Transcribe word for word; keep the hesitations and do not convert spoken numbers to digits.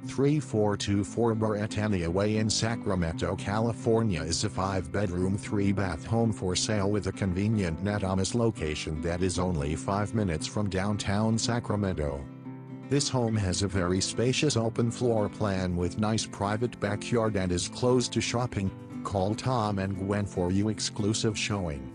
three four two four Beretania Way in Sacramento, California is a five-bedroom, three-bath home for sale with a convenient Natomas location that is only five minutes from downtown Sacramento. This home has a very spacious open floor plan with nice private backyard and is close to shopping. Call Tom and Gwen for your exclusive showing.